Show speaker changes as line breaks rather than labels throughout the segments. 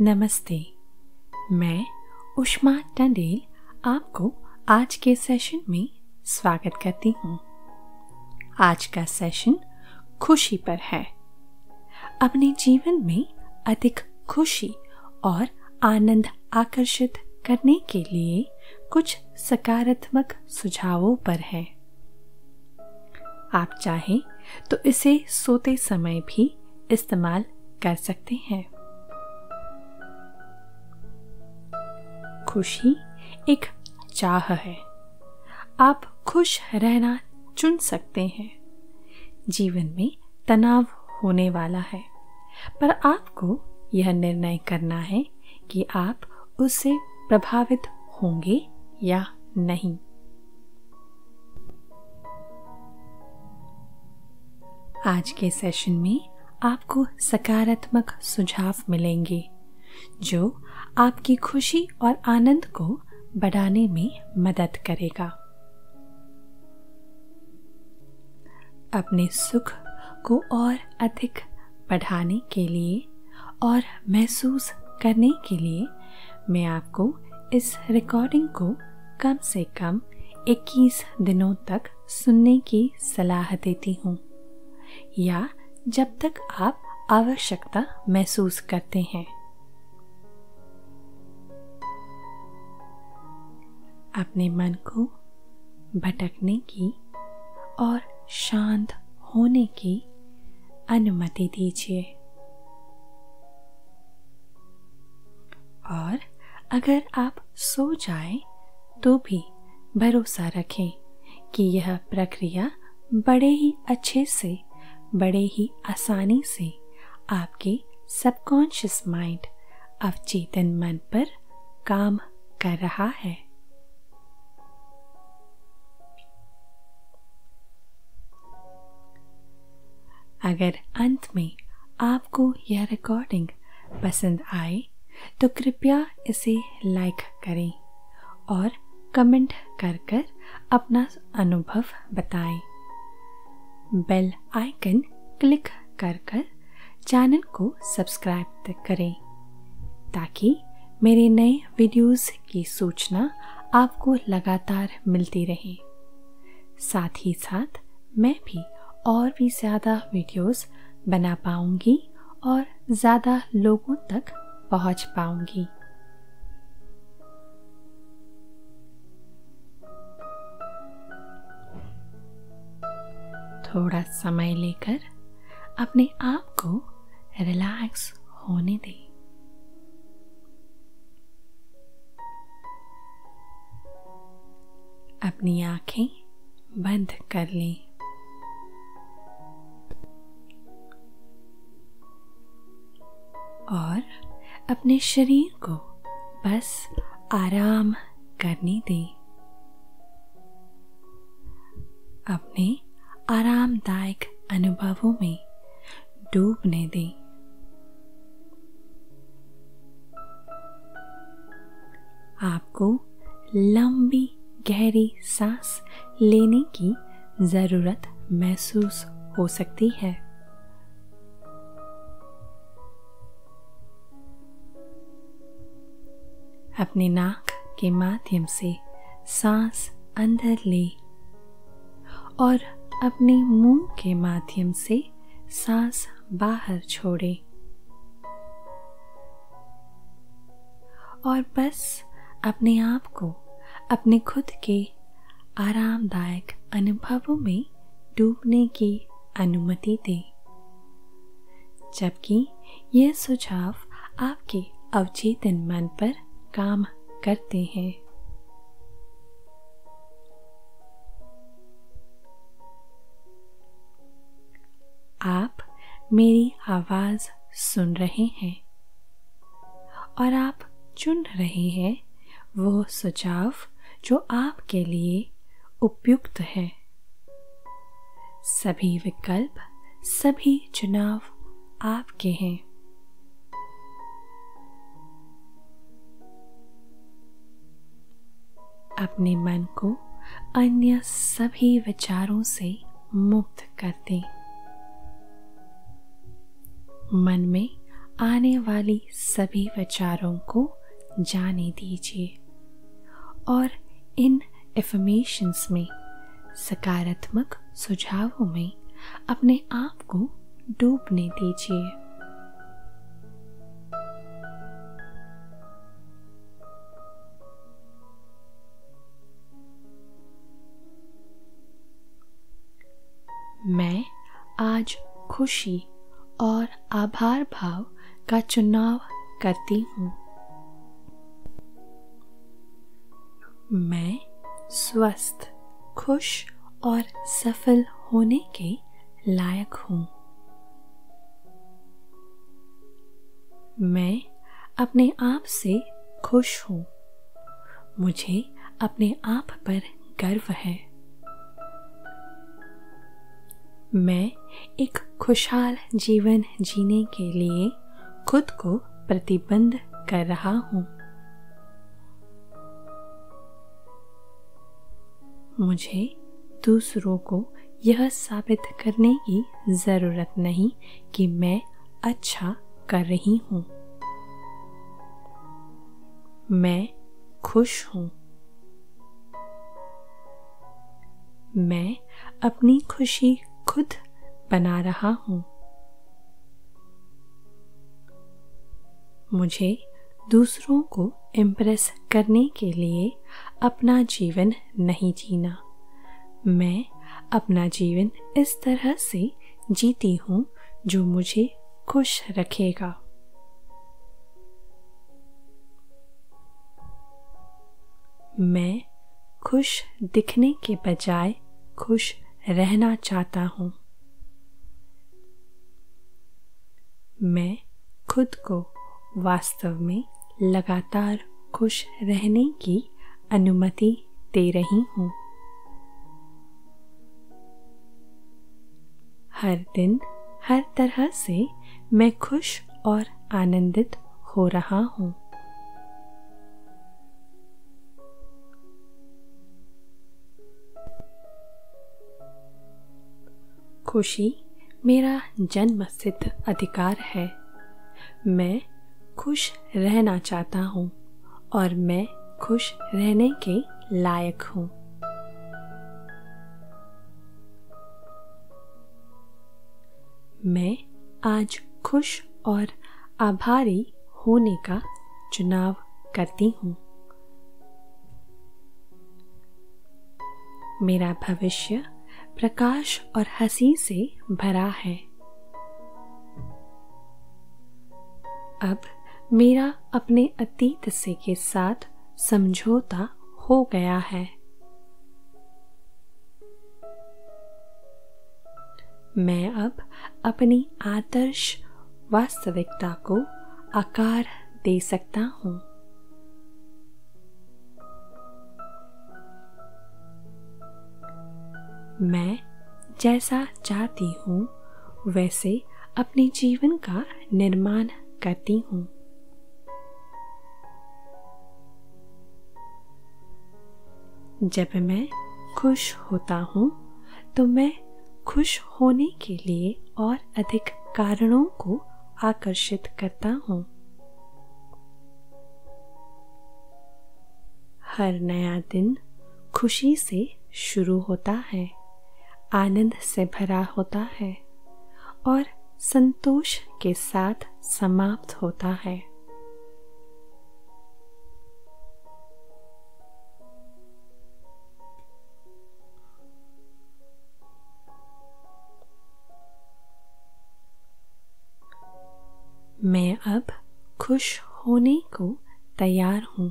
नमस्ते। मैं उष्मा टंडेल आपको आज के सेशन में स्वागत करती हूँ। आज का सेशन खुशी पर है। अपने जीवन में अधिक खुशी और आनंद आकर्षित करने के लिए कुछ सकारात्मक सुझावों पर है। आप चाहें तो इसे सोते समय भी इस्तेमाल कर सकते हैं। खुशी एक चाह है। आप खुश रहना चुन सकते हैं। जीवन में तनाव होने वाला है, पर आपको यह निर्णय करना है कि आप उससे प्रभावित होंगे या नहीं। आज के सेशन में आपको सकारात्मक सुझाव मिलेंगे जो आपकी खुशी और आनंद को बढ़ाने में मदद करेगा। अपने सुख को और अधिक बढ़ाने के लिए और महसूस करने के लिए मैं आपको इस रिकॉर्डिंग को कम से कम 21 दिनों तक सुनने की सलाह देती हूँ, या जब तक आप आवश्यकता महसूस करते हैं। अपने मन को भटकने की और शांत होने की अनुमति दीजिए, और अगर आप सो जाएं तो भी भरोसा रखें कि यह प्रक्रिया बड़े ही अच्छे से, बड़े ही आसानी से आपके सबकॉन्शियस माइंड, अवचेतन मन पर काम कर रहा है। अगर अंत में आपको यह रिकॉर्डिंग पसंद आए तो कृपया इसे लाइक करें और कमेंट कर अपना अनुभव बताएं। बेल आइकन क्लिक कर चैनल को सब्सक्राइब करें ताकि मेरे नए वीडियोस की सूचना आपको लगातार मिलती रहे। साथ ही साथ मैं भी और भी ज़्यादा वीडियोस बना पाऊंगी और ज़्यादा लोगों तक पहुंच पाऊंगी। थोड़ा समय लेकर अपने आप को रिलैक्स होने दें। अपनी आंखें बंद कर लें और अपने शरीर को बस आराम करने दें। अपने आरामदायक अनुभवों में डूबने दें। आपको लंबी गहरी सांस लेने की जरूरत महसूस हो सकती है। अपने नाक के माध्यम से सांस अंदर ले और अपने मुंह के माध्यम से सांस बाहर छोड़े, और बस अपने आप को अपने खुद के आरामदायक अनुभवों में डूबने की अनुमति दें, जबकि यह सुझाव आपके अवचेतन मन पर काम करते हैं। आप मेरी आवाज सुन रहे हैं और आप चुन रहे हैं वो सुझाव जो आपके लिए उपयुक्त है। सभी विकल्प, सभी चुनाव आपके हैं। अपने मन को अन्य सभी विचारों से मुक्त कर दें। मन में आने वाली सभी विचारों को जाने दीजिए और इन एफर्मेशंस में, सकारात्मक सुझावों में अपने आप को डूबने दीजिए। मैं आज खुशी और आभार भाव का चुनाव करती हूँ। मैं स्वस्थ, खुश और सफल होने के लायक हूँ। मैं अपने आप से खुश हूँ। मुझे अपने आप पर गर्व है। मैं एक खुशहाल जीवन जीने के लिए खुद को प्रतिबंध कर रहा हूँ। मुझे दूसरों को यह साबित करने की जरूरत नहीं कि मैं अच्छा कर रही हूँ। मैं खुश हूँ। मैं अपनी खुशी खुद बना रहा हूँ। मुझे दूसरों को इम्प्रेस करने के लिए अपना जीवन नहीं जीना। मैं अपना जीवन इस तरह से जीती हूँ जो मुझे खुश रखेगा। मैं खुश दिखने के बजाय खुश रहना चाहता हूँ। मैं खुद को वास्तव में लगातार खुश रहने की अनुमति दे रही हूँ। हर दिन हर तरह से मैं खुश और आनंदित हो रहा हूँ। खुशी मेरा जन्मसिद्ध अधिकार है। मैं खुश रहना चाहता हूँ और मैं खुश रहने के लायक हूँ। मैं आज खुश और आभारी होने का चुनाव करती हूँ। मेरा भविष्य प्रकाश और हंसी से भरा है। अब मेरा अपने अतीत से के साथ समझौता हो गया है। मैं अब अपनी आदर्श वास्तविकता को आकार दे सकता हूँ। मैं जैसा चाहती हूँ वैसे अपने जीवन का निर्माण करती हूँ। जब मैं खुश होता हूँ तो मैं खुश होने के लिए और अधिक कारणों को आकर्षित करता हूँ। हर नया दिन खुशी से शुरू होता है, आनंद से भरा होता है और संतोष के साथ समाप्त होता है। मैं अब खुश होने को तैयार हूँ।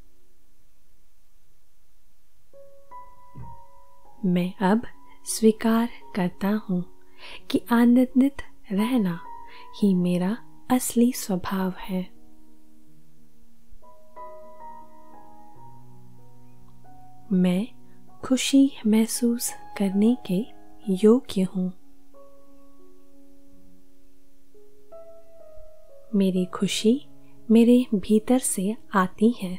मैं अब स्वीकार करता हूँ कि आनंदित रहना ही मेरा असली स्वभाव है। मैं खुशी महसूस करने के योग्य हूँ। मेरी खुशी मेरे भीतर से आती है।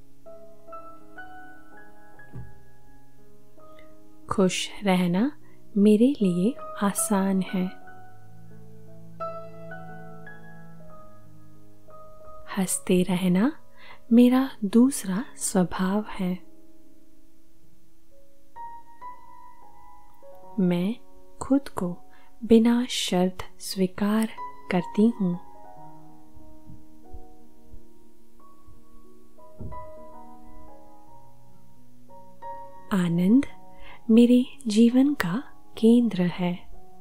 खुश रहना मेरे लिए आसान है। हंसते रहना मेरा दूसरा स्वभाव है। मैं खुद को बिना शर्त स्वीकार करती हूँ। आनंद मेरे जीवन का केंद्र है।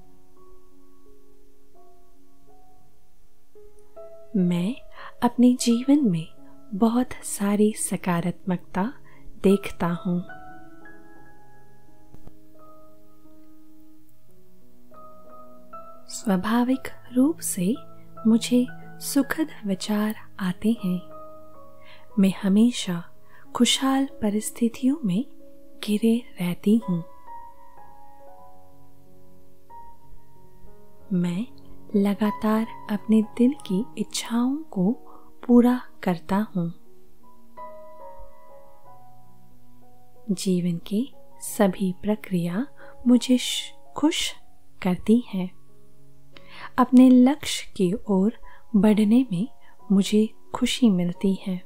मैं अपने जीवन में बहुत सारी सकारात्मकता देखता हूँ। स्वाभाविक रूप से मुझे सुखद विचार आते हैं। मैं हमेशा खुशहाल परिस्थितियों में घिरे रहती हूँ। मैं लगातार अपने दिल की इच्छाओं को पूरा करता हूँ। जीवन की सभी प्रक्रिया मुझे खुश करती हैं। अपने लक्ष्य की ओर बढ़ने में मुझे खुशी मिलती है।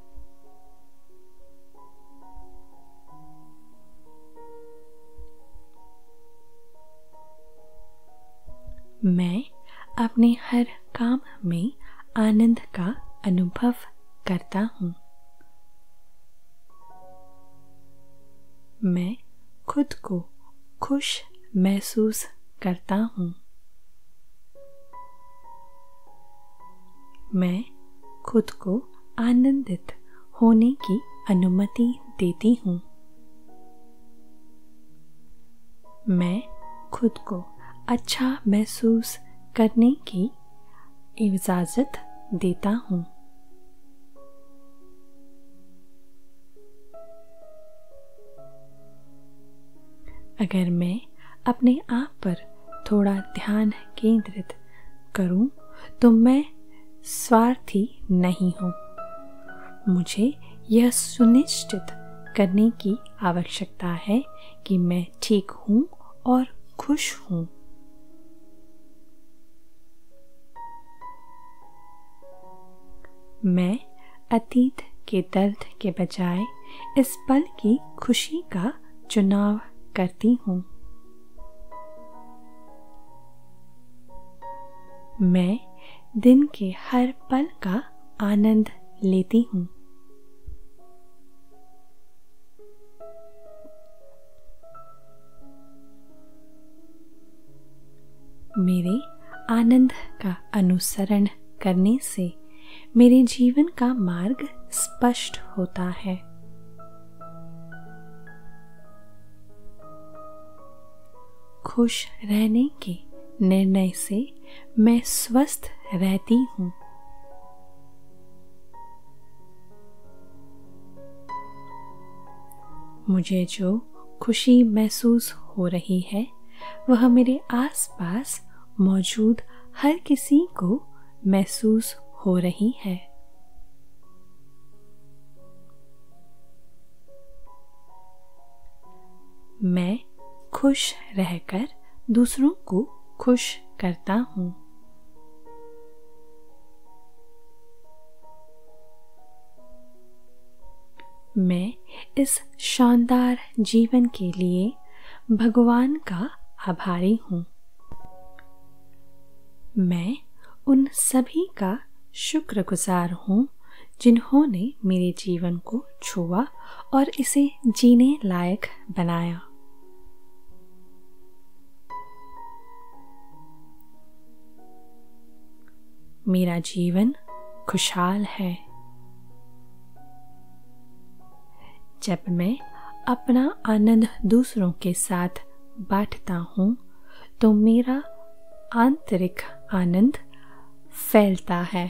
मैं अपने हर काम में आनंद का अनुभव करता हूँ। मैं खुद को खुश महसूस करता हूँ। मैं खुद को आनंदित होने की अनुमति देती हूँ। मैं खुद को अच्छा महसूस करने की इजाज़त देता हूँ। अगर मैं अपने आप पर थोड़ा ध्यान केंद्रित करूँ तो मैं स्वार्थी नहीं हूँ। मुझे यह सुनिश्चित करने की आवश्यकता है कि मैं ठीक हूँ और खुश हूँ। मैं अतीत के दर्द के बजाय इस पल की खुशी का चुनाव करती हूँ। मैं दिन के हर पल का आनंद लेती हूँ। मेरे आनंद का अनुसरण करने से मेरे जीवन का मार्ग स्पष्ट होता है। खुश रहने के निर्णय से मैं स्वस्थ रहती हूँ। मुझे जो खुशी महसूस हो रही है वह मेरे आसपास मौजूद हर किसी को महसूस हो रही है। मैं खुश रहकर दूसरों को खुश करता हूँ। मैं इस शानदार जीवन के लिए भगवान का आभारी हूँ। मैं उन सभी का शुक्रगुजार हूँ जिन्होंने मेरे जीवन को छुआ और इसे जीने लायक बनाया। मेरा जीवन खुशहाल है। जब मैं अपना आनंद दूसरों के साथ बांटता हूँ तो मेरा आंतरिक आनंद फैलता है।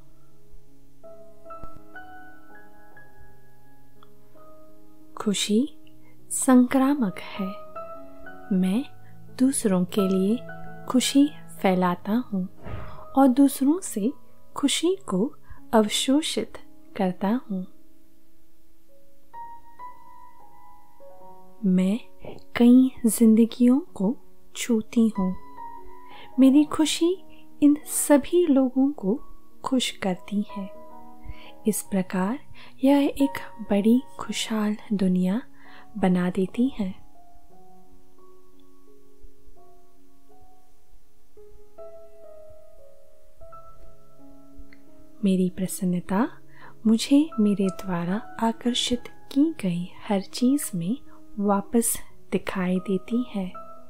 खुशी संक्रामक है। मैं दूसरों के लिए खुशी फैलाता हूँ और दूसरों से खुशी को अवशोषित करता हूँ। मैं कई जिंदगियों को छूती हूँ। मेरी खुशी इन सभी लोगों को खुश करती है। इस प्रकार यह एक बड़ी खुशहाल दुनिया बना देती है। मेरी प्रसन्नता मुझे मेरे द्वारा आकर्षित की गई हर चीज में वापस दिखाई देती है।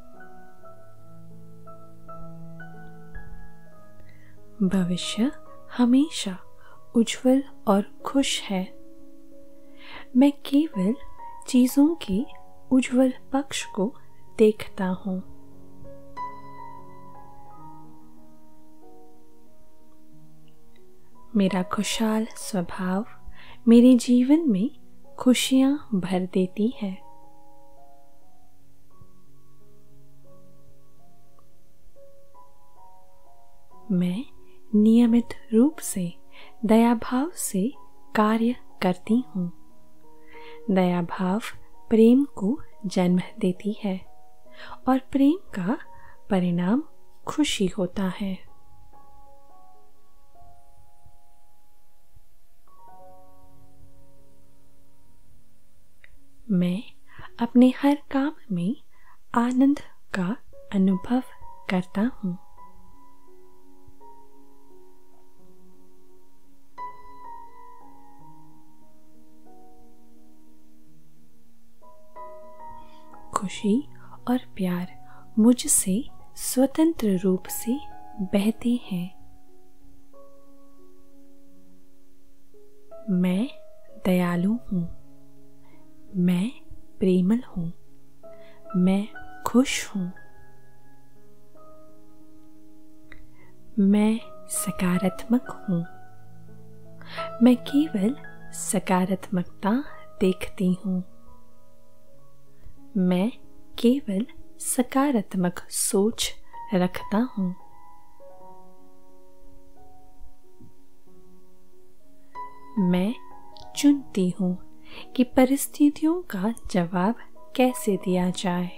भविष्य हमेशा उज्जवल और खुश है। मैं केवल चीजों के उज्जवल पक्ष को देखता हूँ। मेरा खुशहाल स्वभाव मेरे जीवन में खुशियां भर देती है। मैं नियमित रूप से दया भाव से कार्य करती हूँ। दया भाव प्रेम को जन्म देती है और प्रेम का परिणाम खुशी होता है। मैं अपने हर काम में आनंद का अनुभव करता हूँ। खुशी और प्यार मुझसे स्वतंत्र रूप से बहते हैं। मैं दयालु हूँ। मैं प्रेमल हूँ। मैं खुश हूँ। मैं सकारात्मक हूँ। मैं केवल सकारात्मकता देखती हूँ। मैं केवल सकारात्मक सोच रखता हूँ। मैं चुनती हूँ कि परिस्थितियों का जवाब कैसे दिया जाए।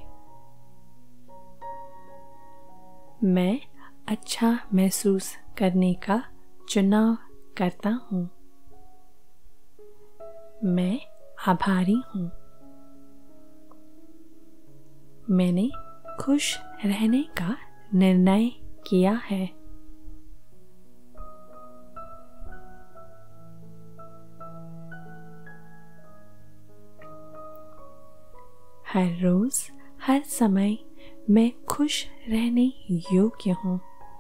मैं अच्छा महसूस करने का चुनाव करता हूँ। मैं आभारी हूँ। मैंने खुश रहने का निर्णय किया है। हर रोज हर समय मैं खुश रहने योग्य हूँ।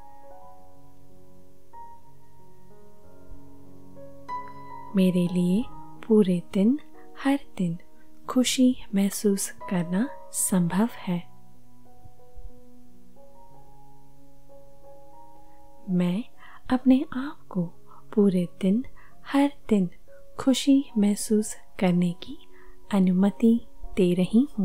मेरे लिए पूरे दिन हर दिन खुशी महसूस करना संभव है। मैं अपने आप को पूरे दिन हर दिन खुशी महसूस करने की अनुमति दे रही हूँ।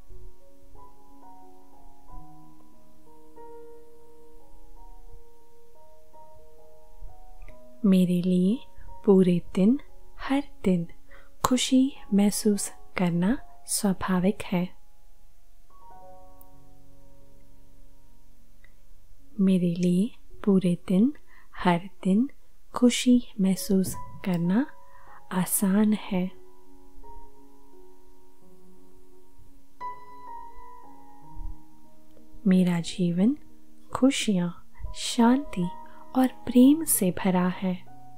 मेरे लिए पूरे दिन हर दिन खुशी महसूस करना स्वाभाविक है। मेरे लिए पूरे दिन हर दिन खुशी महसूस करना आसान है। मेरा जीवन खुशियाँ, शांति और प्रेम से भरा है।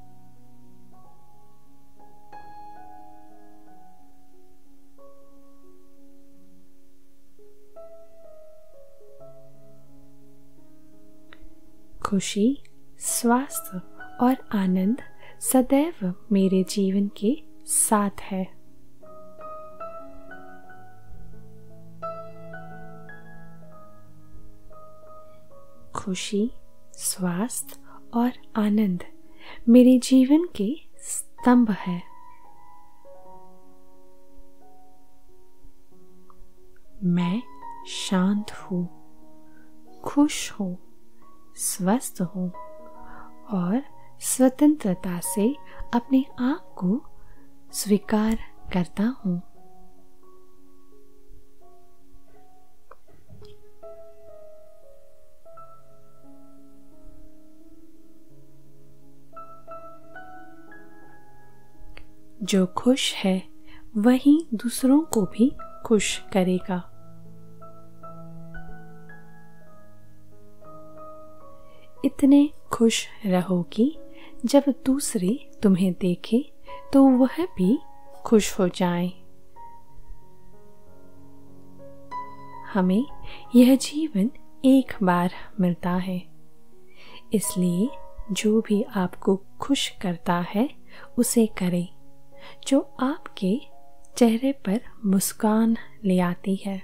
खुशी, स्वास्थ्य और आनंद सदैव मेरे जीवन के साथ है। खुशी, स्वास्थ्य और आनंद मेरे जीवन के स्तंभ है। मैं शांत हूँ, खुश हूँ, स्वस्थ हूँ और स्वतंत्रता से अपने आप को स्वीकार करता हूँ। जो खुश है वही दूसरों को भी खुश करेगा। इतने खुश रहो कि जब दूसरे तुम्हें देखें तो वह भी खुश हो जाएं। हमें यह जीवन एक बार मिलता है, इसलिए जो भी आपको खुश करता है उसे करें, जो आपके चेहरे पर मुस्कान ले आती है।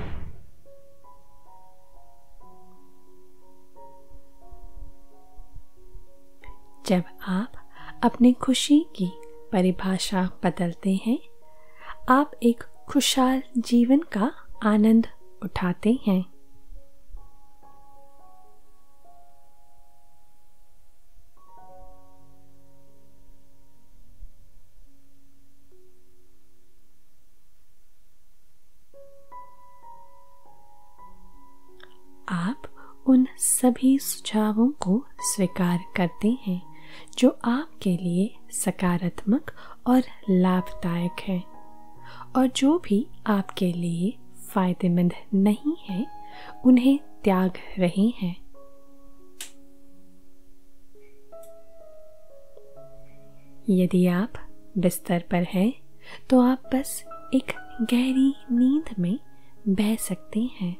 जब आप अपनी खुशी की परिभाषा बदलते हैं, आप एक खुशहाल जीवन का आनंद उठाते हैं। आप उन सभी सुझावों को स्वीकार करते हैं जो आपके लिए सकारात्मक और लाभदायक है, और जो भी आपके लिए फायदेमंद नहीं है उन्हें त्याग रहे हैं। यदि आप बिस्तर पर हैं तो आप बस एक गहरी नींद में बह सकते हैं।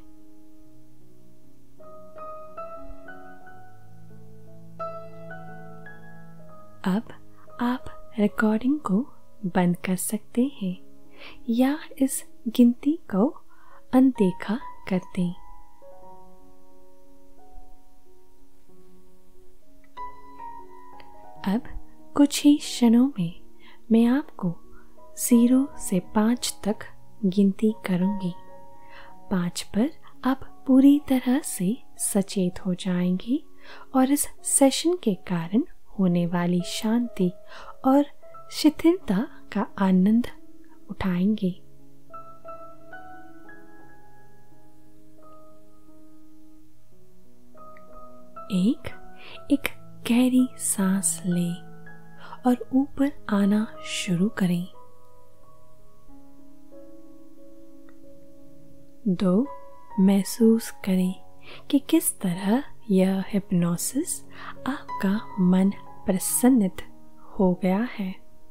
अब आप रिकॉर्डिंग को बंद कर सकते हैं या इस गिनती को अनदेखा कर दें। अब कुछ ही क्षणों में मैं आपको 0 से 5 तक गिनती करूंगी। 5 पर आप पूरी तरह से सचेत हो जाएंगी और इस सेशन के कारण होने वाली शांति और शिथिलता का आनंद उठाएंगे। 1, एक गहरी सांस लें और ऊपर आना शुरू करें। 2, महसूस करें कि किस तरह यह हिप्नोसिस आपका मन प्रसन्नित हो गया है।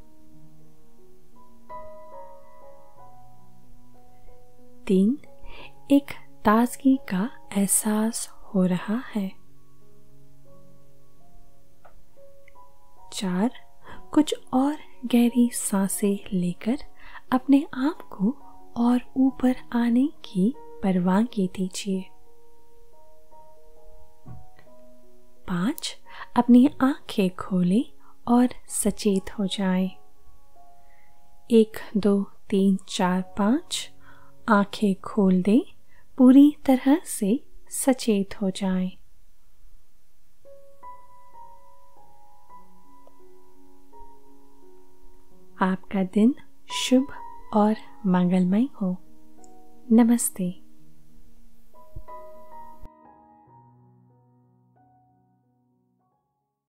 3, एक ताजगी का एहसास हो रहा है। 4, कुछ और गहरी सांसें लेकर अपने आप को और ऊपर आने की परवानगी दीजिए। 5, अपनी आंखें खोलें और सचेत हो जाएं। 1, 2, 3, 4, 5 आंखें खोल दें, पूरी तरह से सचेत हो जाएं। आपका दिन शुभ और मंगलमय हो। नमस्ते।